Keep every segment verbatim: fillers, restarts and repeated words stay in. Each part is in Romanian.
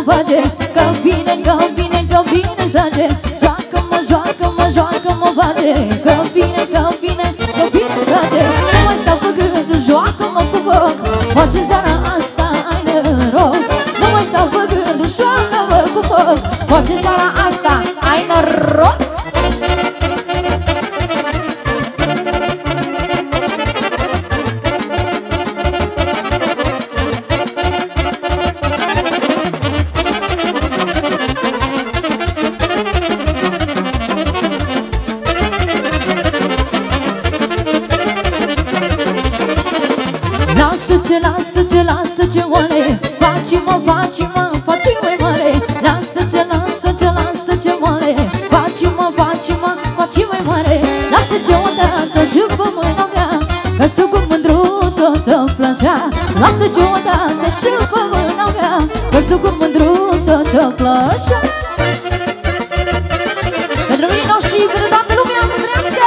face, că bine, că bine, că bine șage. Joacă-mă, joacă-mă, joacă-mă face, că bine, că bine, că bine șage. Nu mai stau pe gândul, joacă-mă cu foc, face seara asta ai noroc. Nu mai stau pe gândul, joacă-mă cu foc, face seara asta ai noroc. Lasă-ce, lasă-ce, lasă-ce moale, faci-mă, faci-mă, faci-mă mare. Lasă-ce, lasă-ce, lasă-ce moale, faci-mă, faci-mă, faci-mă mare. Lasă-ce odată și pe mâna mea, că sunt cu mândruță ți-o plăcea. Lasă-ce odată și pe mâna mea, că sunt cu mândruță ți-o plăcea. Pentru mine noștri, pentru toată lumea să trăiască!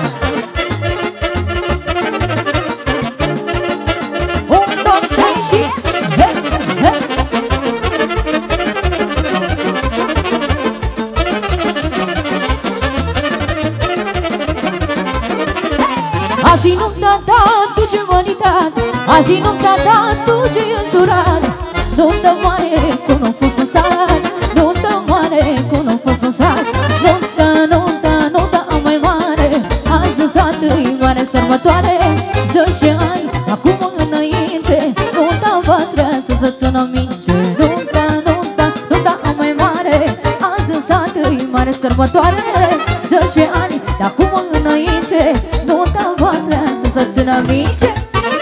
Azi nu-mi da tu ce vanitat, azi nu-mi da tu ce însurat. Nu-mi dă moare cu nu fost în sat, nu-mi dă moare cu nu fost în sat. Nu-mi dă, nu-mi dă, nu-mi dă mai mare, azi în sat-i mare sărbătoare. Ză și ai, acum înainte, nu-mi dă voastră să se țină minge. Nu-mi dă, nu-mi dă, nu-mi dă mai mare, azi în sat-i mare sărbătoare. Ză și ani, de acum înainte, nunta voastră să se țină minge.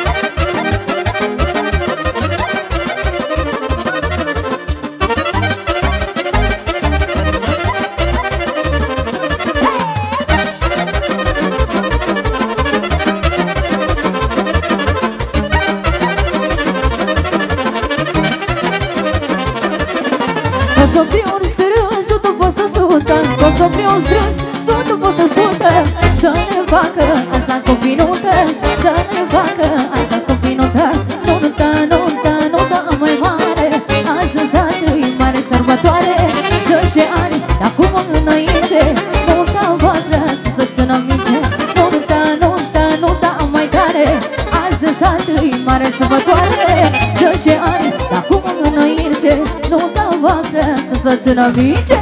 Că s-o prior strâns, sunt-o fostă sută, că s-o prior strâns, sunt-o fostă sută. Să ne facă asta cu vinută, să ne facă asta cu vinută. Nuntă, nuntă, nuntă mai mare, azi în sat-i mare sărbătoare. Zece ani, de acum înainte, nunta voastră să se țină minge. Nuntă, nuntă, nuntă mai tare, azi în sat-i mare sărbătoare. Zece ani, de acum înainte, nunta voastră să se țină minge.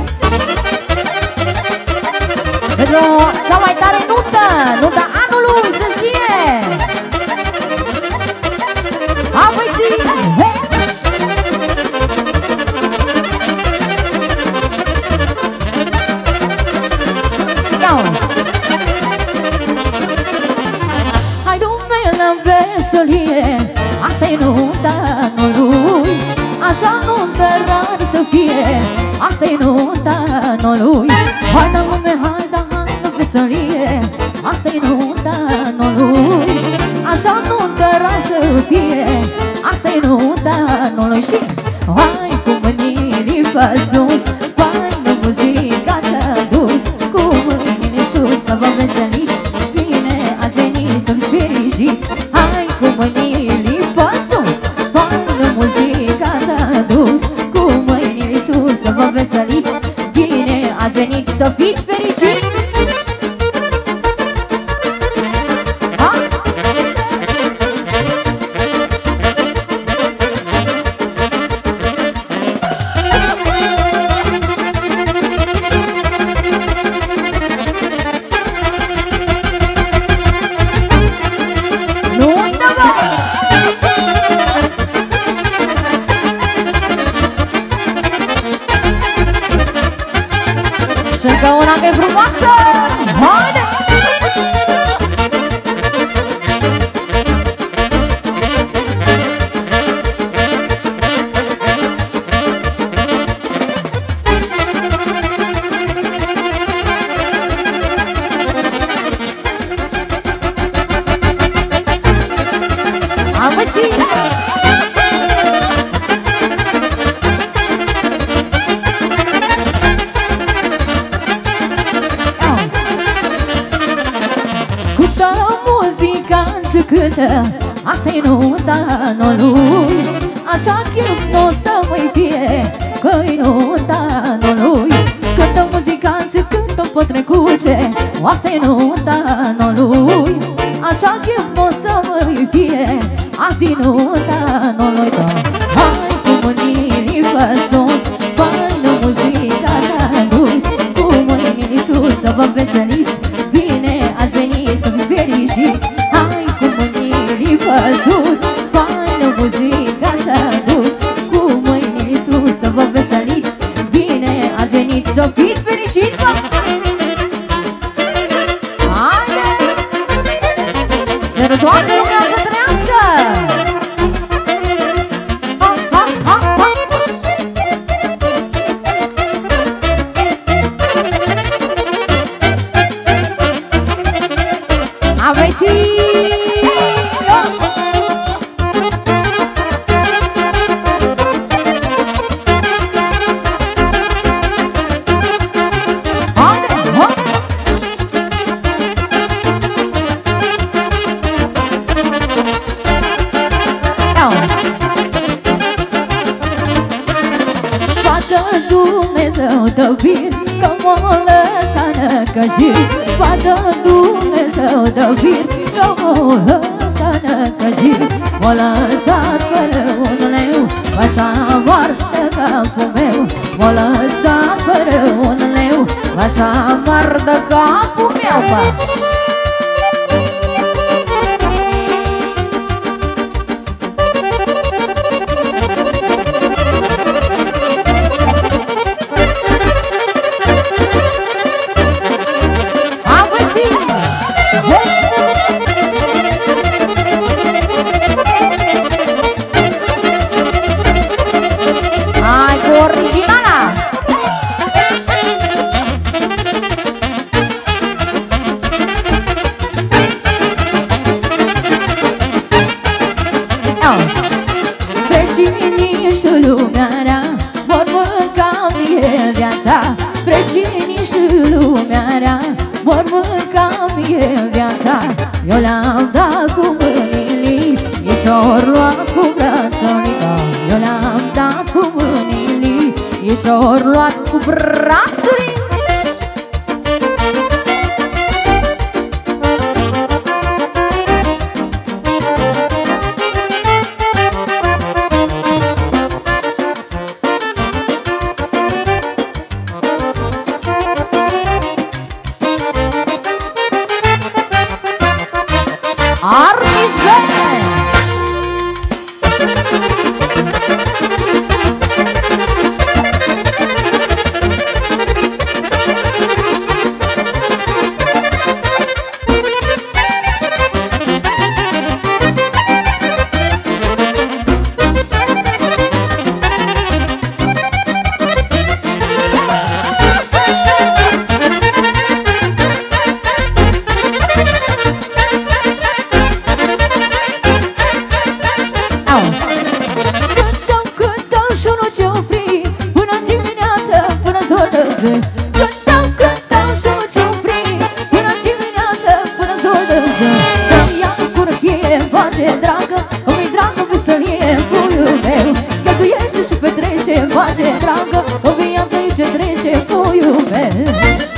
Pentru cea mai tare nuntă, nunta anului, să știe! A, băieții! Hai du-me la veselie, asta-i nunta anului. Așa nuntă rar să fie, asta-i nunta anului. Hai da lume, hai da, hai la veselie, asta-i nunta anului. Așa nuntă rar să fie, asta-i nunta anului. Și hai cu mâinile pe sus, faină muzica ți-a dus. Cu mâinile sus să vă veseliți, bine ați venit să-mi fericiți. Hai cu mâinile pe sus, faină muzica ți-a dus. Cu mâinile sus să vă veseliți, bine ați venit să fiți fericiți. Și încă una că e frumoasă! Haide! Am bățit! Cântă, asta-i nunta anului. Așa chef n-o să mai fie, că-i nunta nolui. Cântă muzicanții, cântă potrecuce, asta-i nunta nolui. Așa chef n-o să mă-i fie, azi-i nunta nolui. Hai cu mâinile pe sus, faină muzica s-a dus, cu mâinile sus să vă veseliți, bine ați venit să fiți fericiți. Hai cu mâinile pe sus, faină muzica s-a dus, cu mâinile sus să vă veseliți, bine ați venit să fiți fericiți. Haide! Pentru toată lumea să trăiască! Ha, ha, ha, ha! Aveți-i! Dumnezeu dă-vir, că m-o lăsa năcăjiri. Vadă Dumnezeu dă-vir, că m-o lăsa năcăjiri. M-o lăsat fără un leu, așa moartă capul meu. M-o lăsat fără un leu, așa moartă capul meu, bă. Vecinii și lumea rea vor mânca mie viața. Vecinii și lumea rea vor mânca mie viața. Eu le-am dat cu mâinile, ei și-or luat cu brațurile. Eu le-am dat cu mâinile, ei și-or luat cu brațurile. Artis Bene! Cântau, cântau și nu ce opri, până dimineață, până zor de zi. Că-mi ia cu răchie, îmi face dragă, îmi-i dragă veselie, puiul meu. Cheltuiește și petrece, îmi face dragă, o viață aici trece, puiul meu.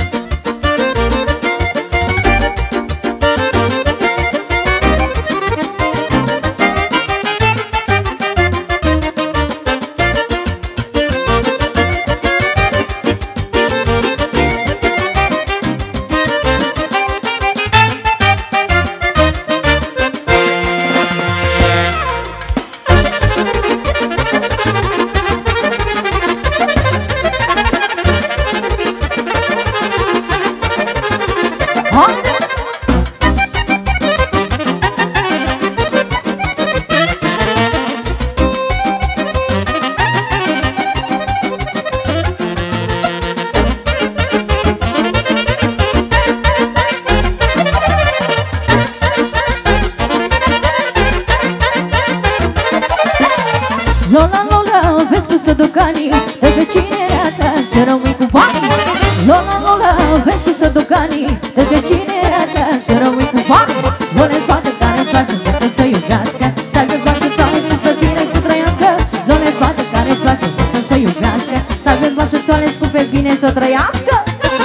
Lola, Lola, vezi că să ducanii, deja cinereața și rămâi cu banii. Lola, Lola, vezi că să ducanii, deja cinereața și rămâi cu banii. Lola-i fată care-mi place viața să iubească, să aibă bani cât sau să pe bine să trăiască. Lola-i fată care-mi place viața să iubească, bine să trăiască!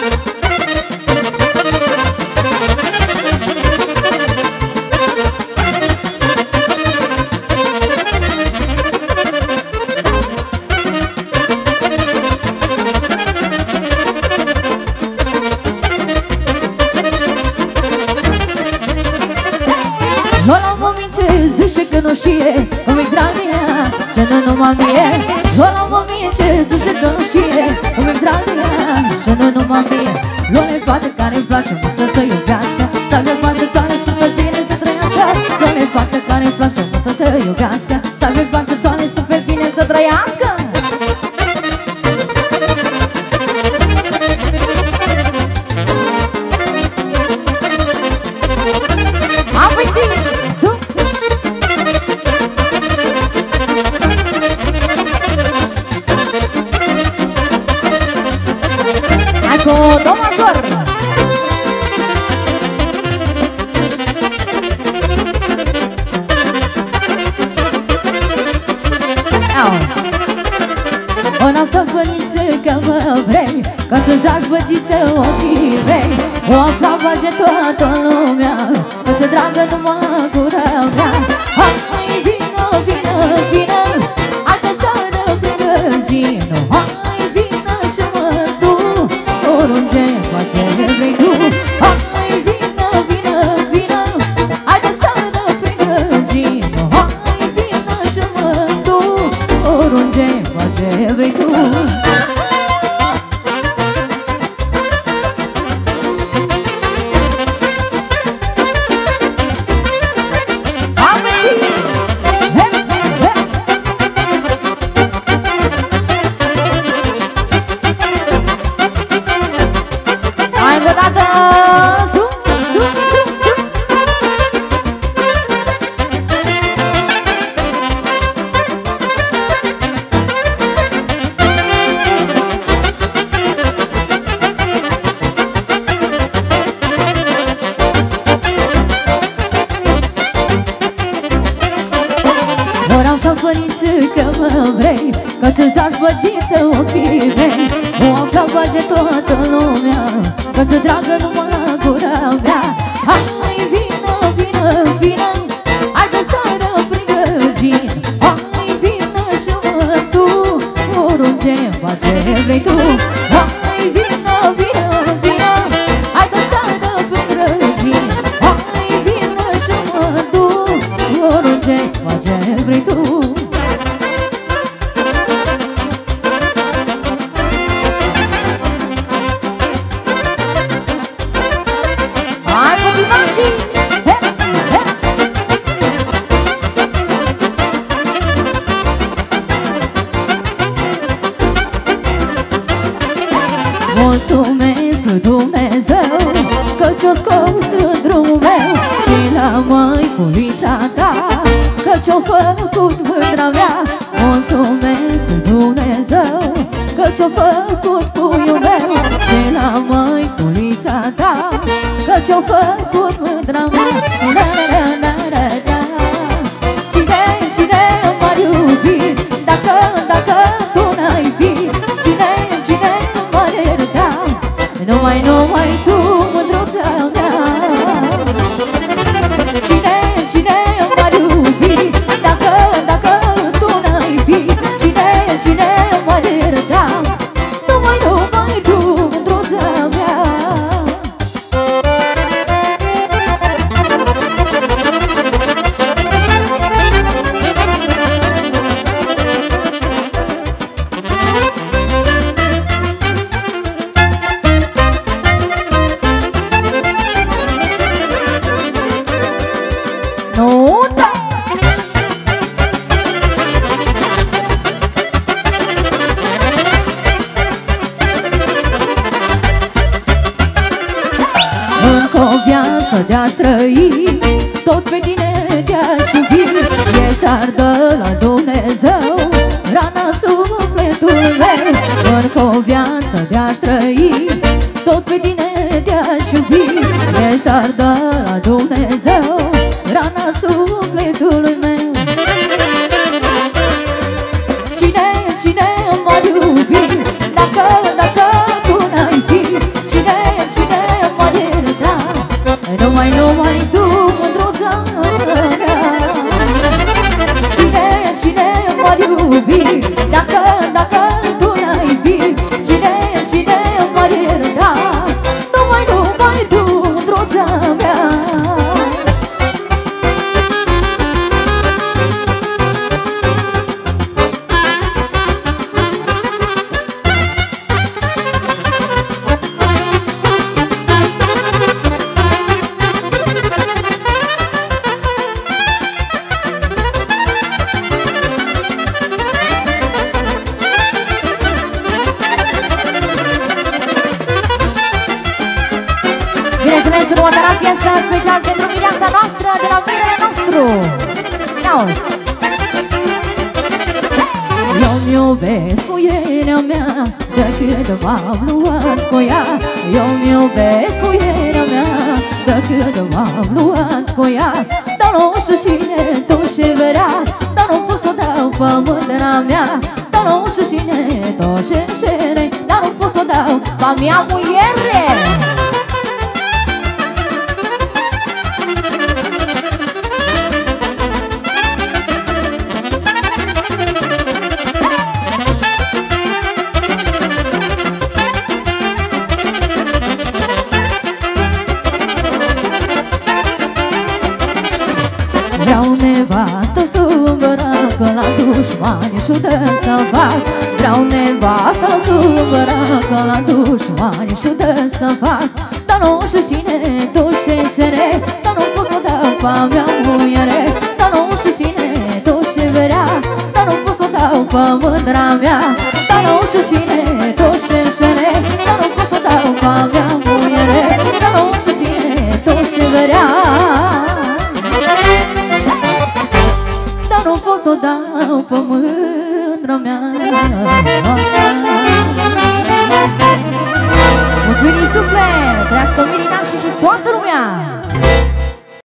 Nu știe cum-i dragă ea și nu numai mie. Lua la mămie ce zice că nu știe cum-i dragă ea și nu numai mie. Lua-le fată care-i place mult să iubească, să aibă face țoane scumpe bine să trăiască. Lua-le fată care-i place mult să iubească, să aibă face țoane scumpe bine să trăiască. Apoi-ți! Cu do major. O noaptă băniță că mă vrei, că ți-ți dragi bățiță ochii mei. O afla face toată lumea, că ți-e dragă numai gura mea. Hai, hai, vină, vină, vină, hai-te să ne prelăgină. Hai, vină și mă duc oriunde face vrei tu. Hai, vină, vină, vină, hai-te să ne prelăgină. Hai, vină și mă duc oriunde face vrei tu. Că ți-ți dași băgiță ochii mei. O afla face toată lumea, că ți-e dragă numai gura mea. Hai, vină, vină, vină, hai-te să ne prigăgin. Hai, vină și mă duc oriunde face vrei tu. Hai, vină, vină, vină, hai-te să ne prigăgin. Hai, vină și mă duc oriunde face vrei tu. Mulțumesc lui Dumnezeu că ți-o scos în drumul meu și la măiculița ta, că ți-o făcut mândra mea. Mulțumesc lui Dumnezeu că ți-o făcut puiul meu și la măiculița ta, că ți-o făcut mândra mea. La, la, la, la, la. Cine, cine m-ar iubi dacă, dacă tu n-ai fi? Cine, cine m-ar ierta? Numai, numai tu, mândruța mea. Cine, cine m-ar iubi dacă, dacă tu n-ai fi? Cine, cine m-ar ierta? Numai, numai tu, mândruța mea. De-aș trăi, tot pe tine te-aș iubi. Ești dar de la Dumnezeu, rana sufletului meu. Încă o viață de-aș trăi, tot pe tine te-aș iubi. Ești dar de la Dumnezeu, rana sufletului meu. Cine, cine m-ar iubi dacă, dacă aplauze. Eu-mi iubesc cu iubirea mea, de când m-am luat cu ea. Eu-mi iubesc cu iubirea mea, de când m-am luat cu ea. Dar nu știu cine tu și vrea, dar nu pot să dau pe mândra mea. Dar nu știu cine tu și șere, dar nu pot să dau pe mea muiere. Vreau nevastă sâmbăracă, la dușmani și dă să fac. Vreau nevastă sâmbăracă, la dușmani și dă să fac. Dar nu știu cine dușeșere, dar nu pot să dau pe mea muiere. Dar nu știu cine dușe vrea, dar nu pot să dau pe mândra mea. Dar nu știu cine dușeșere, dar nu pot să dau pe mea muiere. Dar nu știu cine dușe vrea, nu pot să dau pe mândra mea. Mulțumim suflet, trăiască Mirina și și toată lumea.